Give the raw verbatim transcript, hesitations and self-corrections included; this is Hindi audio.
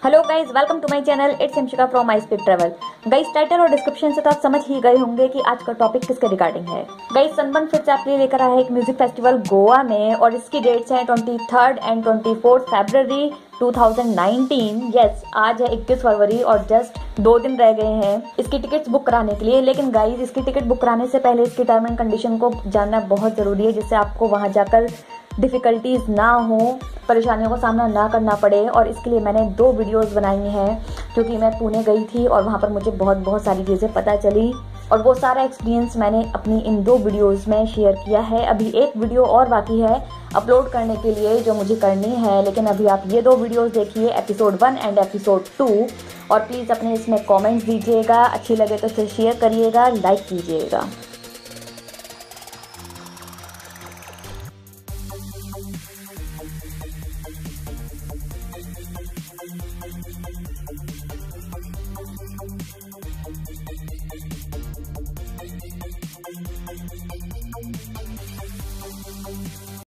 Hello guys, welcome to my channel. It's Imshika from Icepeak travel. Guys, title और डिस्क्रिप्शन से तो आप समझ ही गए होंगे कि आज का टॉपिक किसके रिगार्डिंग है। गाइज, सनबर्न फिर से आपके लिए लेकर आया है एक म्यूजिक फेस्टिवल गोवा में, और इसकी डेट्स हैं twenty third and twenty fourth February two thousand nineteen. Yes, आज है इक्कीस फरवरी और जस्ट दो दिन रह गए हैं इसकी टिकट्स बुक कराने के लिए। लेकिन गाइज, इसकी टिकट बुक कराने से पहले इसकी टर्म एंड कंडीशन को जानना बहुत जरूरी है, जिससे आपको वहां जाकर डिफ़िकल्टीज ना हो, परेशानियों का सामना ना करना पड़े। और इसके लिए मैंने दो वीडियोस बनाई हैं, क्योंकि मैं पुणे गई थी और वहाँ पर मुझे बहुत बहुत सारी चीज़ें पता चली, और वो सारा एक्सपीरियंस मैंने अपनी इन दो वीडियोस में शेयर किया है। अभी एक वीडियो और बाकी है अपलोड करने के लिए जो मुझे करनी है, लेकिन अभी आप ये दो वीडियोस देखिए, episode one and episode two. और प्लीज़ अपने इसमें कॉमेंट्स दीजिएगा, अच्छी लगे तो इसे शेयर करिएगा, लाइक कीजिएगा।